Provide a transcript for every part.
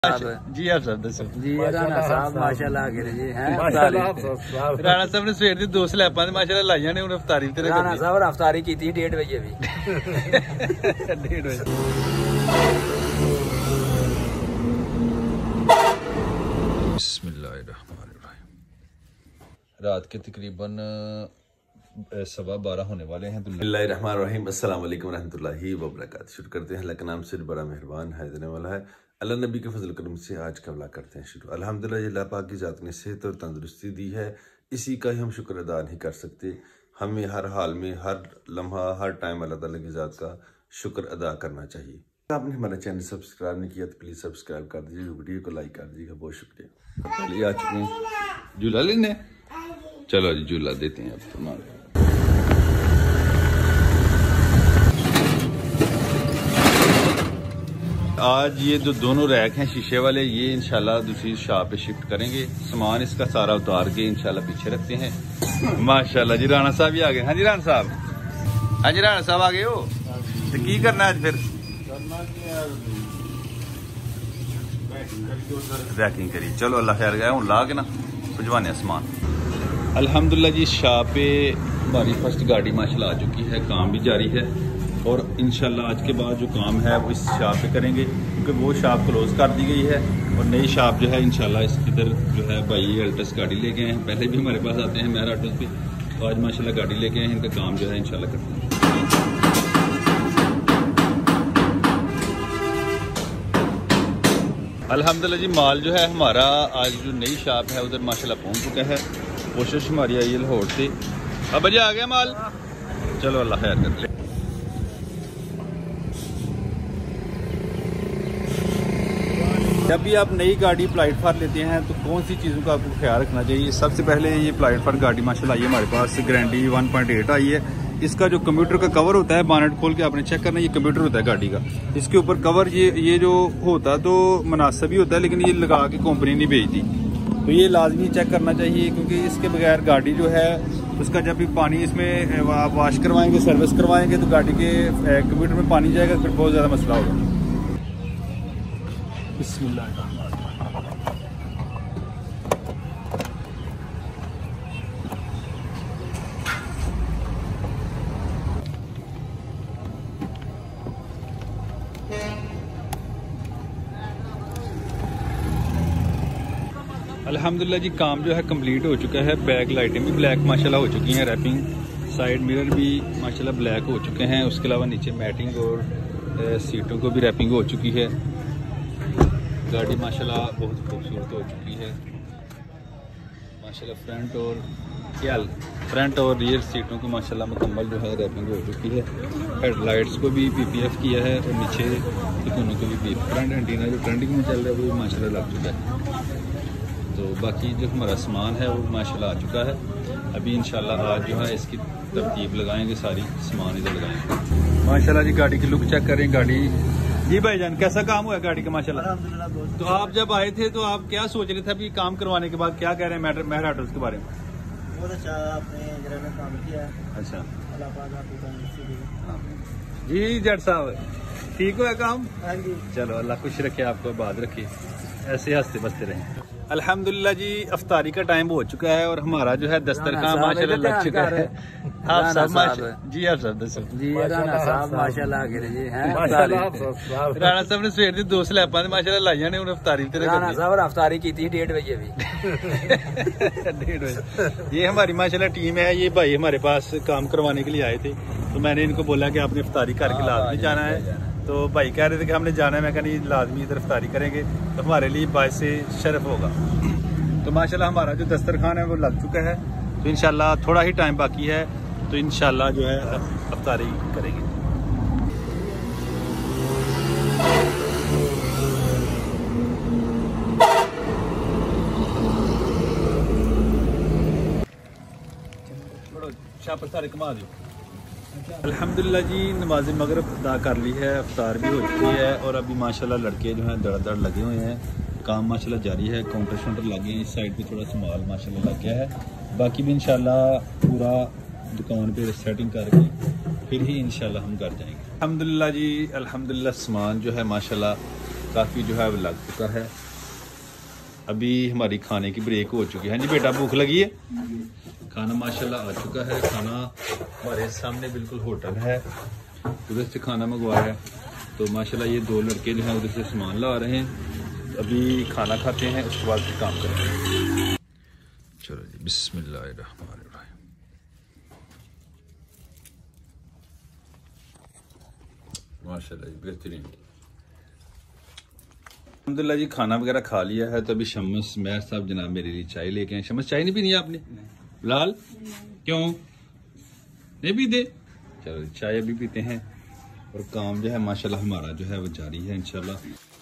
जी आप सर दसो जी राणा साहब माशाल्लाह करे जी हैं राणा साहब ने सवेर दी 2 स्लैपां ते माशाल्लाह लाइयां ने हुन अफतारी ते राणा साहब अफतारी कीती 1:30 बजे भी 1:30 बजे। बिस्मिल्लाहिर्रहमानिर्रहीम। रात के तकरीबन 12:15 होने वाले हैं। बिस्मिल्लाहिर्रहमानिर्रहीम। अस्सलाम वालेकुम रहमतुल्लाहि व बरकातहू। शुरू करते हैं। अल्लाह के नाम से बड़ा मेहरबान है, देने वाला है। अल्लाह नबी के फजल करम से आज का व्लॉग करते हैं शुरू। अल्हम्दुलिल्लाह अल्लाह पाक की ज़ात ने सेहत और तंदुरुस्ती दी है, इसी का ही हम शुक्र अदा नहीं कर सकते। हमें हर हाल में, हर लम्हा, हर टाइम अल्लाह ताला की ज़ात का शुक्र अदा करना चाहिए। आपने हमारा चैनल सब्सक्राइब नहीं किया तो प्लीज़ सब्सक्राइब कर दीजिए, वीडियो को लाइक कर दीजिएगा। बहुत शुक्रिया। चलिए आ चुके हैं, झूला लेने चलो जी, झूला देते हैं अब। आज ये जो दोनों रैक हैं शीशे वाले, ये इंशाल्लाह दूसरी शॉप पे शिफ्ट करेंगे। सामान इसका सारा उतार के इंशाल्लाह पीछे रखते हैं। माशाल्लाह जी राणा साहब भी आ गए। हाँ जी राणा साहब, हाँ जी राणा साहब आ गए हो तो की करना है आज फिर? रैकिंग करी। चलो अल्लाह खैर गया हूँ, ला के ना भिजवाने सामान। अल्हम्दुलिल्लाह जी शॉप पे हमारी फर्स्ट गाड़ी माशाल्लाह आ चुकी है, काम भी जारी है और इंशाल्लाह आज के बाद जो काम है वो इस शॉप पे करेंगे, क्योंकि वो शॉप क्लोज कर दी गई है और नई शॉप जो है इंशाल्लाह इसकी इधर जो है भाई अल्टस गाड़ी लेके आए हैं। पहले भी हमारे पास आते हैं मेहर ऑटोस पे, तो आज माशाल्लाह गाड़ी लेके आए हैं। इनका काम जो है इंशाल्लाह करते हैं। अल्हम्दुलिल्लाह जी माल जो है हमारा आज जो नई शॉप है उधर माशाल्लाह पहुँच चुका है। कोशिश हमारी आई है लाहौर से। अब बजे आ गया माल, चलो अल्लाह खैर कर ले। जब भी आप नई गाड़ी प्लेटफार्म लेते हैं तो कौन सी चीज़ों का आपको ख्याल रखना चाहिए? सबसे पहले ये प्लेटफार्म गाड़ी माशाल्लाह आई है हमारे पास, ग्रैंडी 1.8 आई है। इसका जो कंप्यूटर का कवर होता है, बानेट खोल के आपने चेक करना, ये कंप्यूटर होता है गाड़ी का। इसके ऊपर कवर ये जो होता तो मुनासिब ही होता है, लेकिन ये लगा के कंपनी नहीं भेजती, तो ये लाजमी चेक करना चाहिए, क्योंकि इसके बगैर गाड़ी जो है उसका जब भी पानी इसमें आप वॉश करवाएंगे, सर्विस करवाएंगे तो गाड़ी के कंप्यूटर में पानी जाएगा, फिर बहुत ज़्यादा मसला होगा। बिस्मिल्लाह। अल्हम्दुलिल्लाह जी काम जो है कंप्लीट हो चुका है। बैक लाइटें भी ब्लैक माशाल्लाह हो चुकी हैं, रैपिंग साइड मिरर भी माशाल्लाह ब्लैक हो चुके हैं। उसके अलावा नीचे मैटिंग और सीटों को भी रैपिंग हो चुकी है। गाड़ी माशाल्लाह बहुत खूबसूरत हो चुकी है माशाल्लाह। फ्रंट और रियर सीटों की माशाल्लाह मुकम्मल जो है रैपिंग हो चुकी है। हेडलाइट्स को भी PPF किया है और नीचे दोनों को भी फ्रंट एंटीना जो ट्रेंडिंग में चल रहा है वो माशाल्लाह लग चुका है। तो बाकी जो हमारा सामान है वो माशाल्लाह आ चुका है। अभी इंशाल्लाह आज जो है इसकी तरतीब लगाएंगे, सारी सामान इधर लगाएंगे। माशाल्लाह जी गाड़ी की लुक चेक करें। गाड़ी जी भाईजान कैसा काम हुआ है गाड़ी का माशाल्लाह? तो आप जब आए थे तो आप क्या सोच रहे थे अभी काम करवाने के बाद, क्या कह रहे हैं मेहर ऑटोस के बारे में? बहुत अच्छा आपने काम किया। अच्छा जी जट साहब, ठीक हुआ काम? हाँ जी। चलो अल्लाह खुश रखे, आपको आबाद रखे, ऐसे हंसते बसते रहें। अल्हम्दुलिल्लाह जी अफ्तारी का टाइम हो चुका है और हमारा जो है दस्तरखान माशाल्लाह लग चुका है। आप सब जी आप सब दसो जी राणा साहब माशाल्लाह करे जी हैं राणा साहब ने सवेर दी 2 स्लैपां माशाल्लाह लाइयां ने हुन अफ्तारी ते राणा साहब अफ्तारी कीती 1:30 बजे भी 1:30 बजे। ये हमारी माशाल्लाह टीम है। ये भाई हमारे पास काम करवाने के लिए आए थे, तो मैंने इनको बोला कि आपने अफ्तारी करके लाजमी जाना है। तो भाई कह रहे थे कि हमने जाना है, मैं कहा नहीं लाजमी इधर अफ्तारी करेंगे, तो हमारे लिए बाइस से शरफ होगा। तो माशाल्लाह हमारा जो दस्तरखान है वो लग चुका है, तो इंशाल्लाह थोड़ा ही टाइम बाकी है, तो इंशाल्लाह जो है अफ्तारी करेंगे। शापर सारे कमा दो। अल्हम्दुलिल्लाह जी नमाज मगरिब अदा कर ली है, अफ्तार भी हो चुकी है और अभी माशाल्लाह लड़के जो हैं दड़ लगे हुए हैं। काम माशाल्लाह जारी है, काउंटर शाउंटर लगे हैं, इस साइड पे थोड़ा सा माल माशाल्लाह लग गया है। बाकी भी इंशाल्लाह पूरा दुकान पे सेटिंग करके फिर ही इंशाल्लाह हम घर जाएंगे। अल्हम्दुलिल्लाह जी, अल्हम्दुलिल्लाह सामान जो है माशाल्लाह काफ़ी जो है अब लग चुका है। अभी हमारी खाने की ब्रेक हो चुकी है। जी बेटा भूख लगी है? खाना माशाल्लाह आ चुका है। खाना हमारे सामने बिल्कुल होटल है, उधर से खाना मंगवाया है। तो माशाल्लाह ये दो लड़के जो हैं उधर से सामान ला रहे हैं। अभी खाना खाते हैं, उसके बाद फिर काम करेंगे। चलो जी, बिस्मिल्लाहिर्रहमानिर्रहीम। माशाल्लाह बेहतरीन। अल्हम्दुलिल्लाह जी, खाना वगैरह खा लिया है। तो अभी शम्स मैर साहब जनाब मेरे लिए चाय लेके आए। शम्स चाय नहीं पीनी आपने? लाल क्यों नहीं पीते? चलो चाय अभी पीते हैं और काम जो है माशाल्लाह हमारा जो है वो जारी है इंशाल्लाह।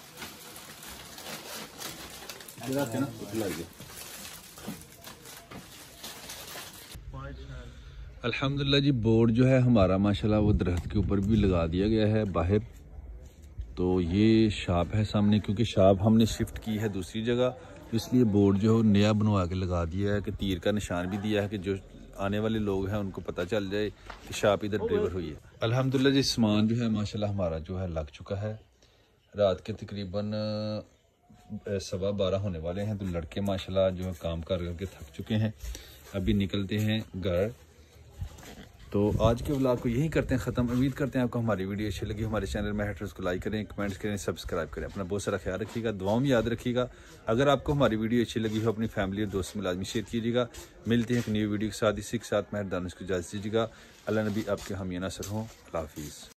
अल्हम्दुलिल्लाह जी, बोर्ड जो है हमारा माशाल्लाह वो दरख्त के ऊपर भी लगा दिया गया है बाहर। तो ये शॉप है सामने, क्योंकि शॉप हमने शिफ्ट की है दूसरी जगह, तो इसलिए बोर्ड जो नया बनवा के लगा दिया है कि तीर का निशान भी दिया है कि जो आने वाले लोग हैं उनको पता चल जाए कि शॉप इधर डिलीवर हुई है। अल्हम्दुलिल्लाह जी, सामान जो है माशाल्लाह हमारा जो है लग चुका है। रात के तकरीबन 12:15 होने वाले हैं। तो लड़के माशाल्लाह जो है काम कर करके थक चुके हैं, अभी निकलते हैं घर। तो आज के व्लॉग को यही करते हैं ख़त्म। उम्मीद करते हैं आपको हमारी वीडियो अच्छी लगी। हमारे चैनल में है तो उसको लाइक करें, कमेंट्स करें, सब्सक्राइब करें। अपना बहुत सारा ख्याल रखिएगा, दुआओं में याद रखिएगा। अगर आपको हमारी वीडियो अच्छी लगी हो अपनी फैमिली और दोस्तों में लाजमी शेयर कीजिएगा। मिलते हैं एक न्यू वीडियो के साथ, इसी के साथ मैं दानिश को इजाज़त दीजिएगा। अल्लाह नबी आपके हामी नासर हों। अल्लाह हाफिज़।